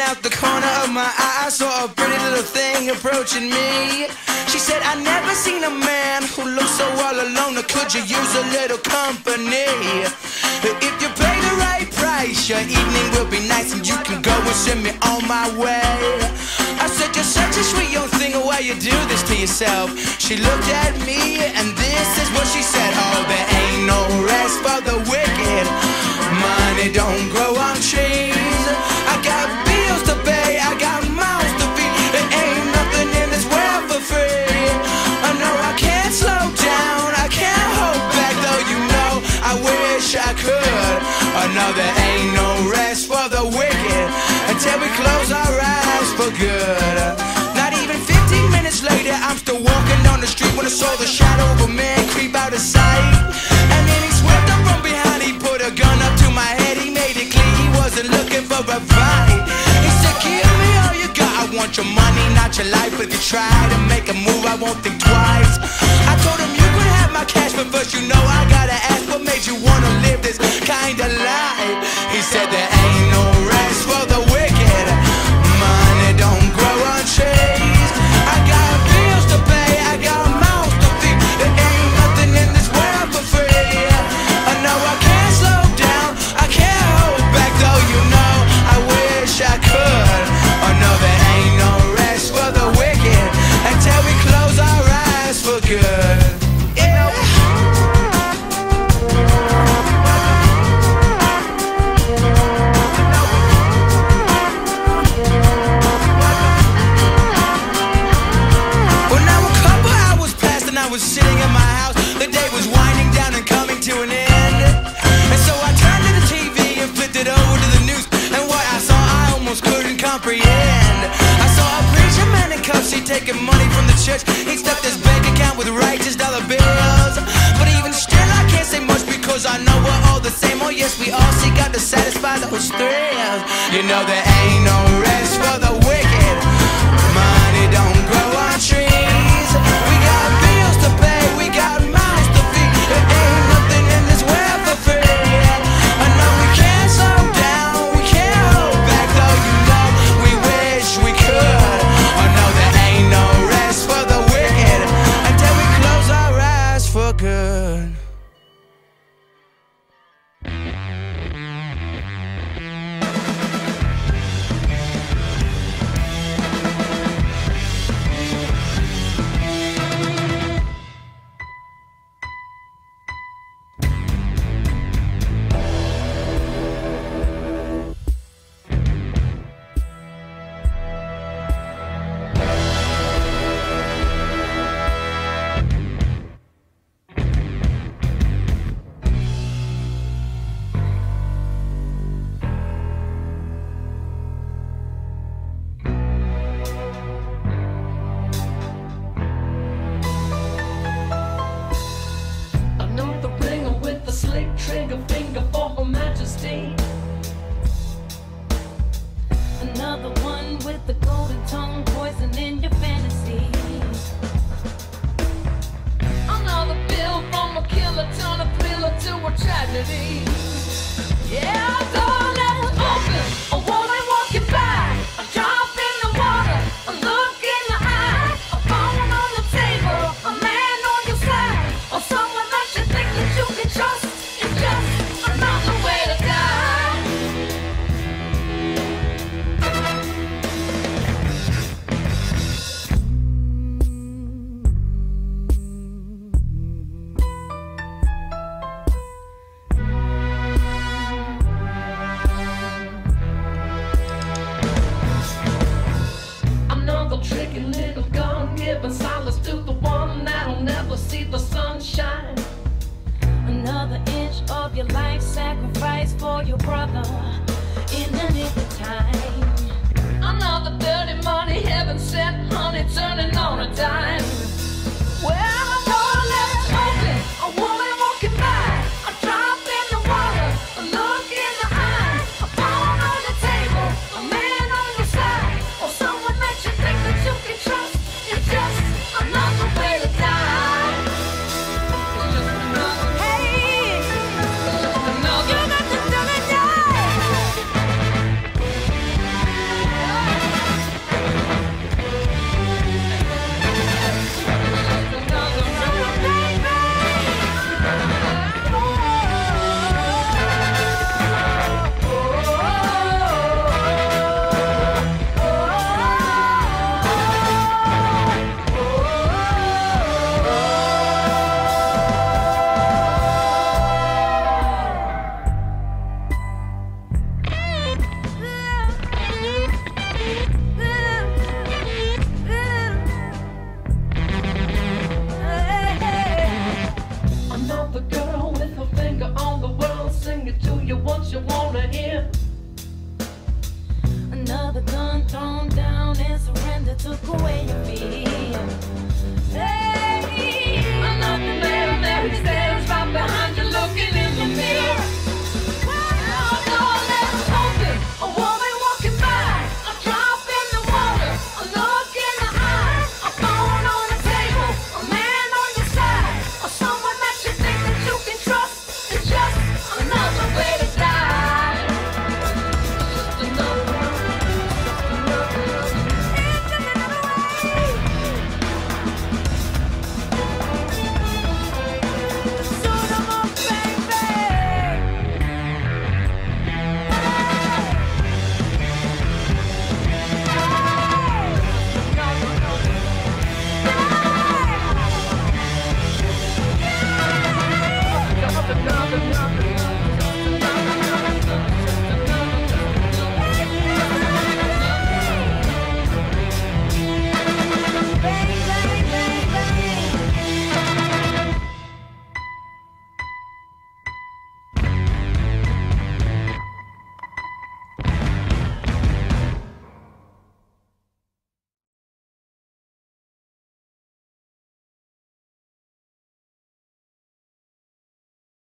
out the corner of my eye, I saw a pretty little thing approaching me. She said, I never seen a man who looks so all alone. Could you use a little company? If you pay the right price, your evening will be nice, and you can go and send me on my way. I said, you're such a sweet young thing, why you do this to yourself? She looked at me, and this is what she said. Oh, there ain't no rest for the wicked. Money don't grow on trees. I got bills to pay, I got mouths to feed. There ain't nothing in this world for free. I know I can't slow down, I can't hold back, though you know I wish I could. I know there ain't no rest for the wicked until we close our eyes for good. Not even 15 minutes later, I'm still walking down the street when I saw the shadow of a man creep out of sight. And then he swept up from behind, he put a gun up to my head, he made it clear he wasn't looking for a fight. He said, give me all you got, I want your money, not your life. If you try to make a move, I won't think twice. I told him you could have my cash, but first you know I gotta ask, what made you wanna live this kind of life? He said there ain't no rest for the wicked. Money don't grow on trees. I got bills to pay, I got mouths to feed. There ain't nothing in this world for free. I know I can't slow down, I can't hold back, though you know I wish I could. I know there ain't no rest for the wicked until we close our eyes for good. Sitting in my house, the day was winding down and coming to an end. And so I turned to the TV and flipped it over to the news, and what I saw I almost couldn't comprehend. I saw a preacher man in cuffs, he taking money from the church. He stuffed his bank account with righteous dollar bills. But even still I can't say much, because I know we're all the same. Oh yes, we all seek out to satisfy those thrills. You know there ain't no rest for the wicked. Money don't grow on trees. We got bills to pay, we got mouths to feed. There ain't nothing in this world for free. I know we can't slow down, we can't hold back, though you know we wish we could. I know there ain't no rest for the wicked until we close our eyes for good. Trigger finger for Her Majesty. Another one with the golden tongue, poison in your fantasies. Another bill from a killer, turn a thriller to a tragedy. Yeah, door left open, a woman walking by, a drop in the water, a look in the eye, a phone on the table, a man on your side, or someone that you think that you can trust. Another way to die. Another tricky little gun, giving silence to the one that'll never see the sunshine. Another inch of your life sacrifice for your brother in the nick of time. Another dirty money, heaven sent honey turning on a dime. Well, the door left open, a woman walking by, a drop in the water, a look in the eye, a phone on the table, a man on your side, or someone that you think that you can trust. It's just another way to die. It's just another. Hey, you got to do it, die. took away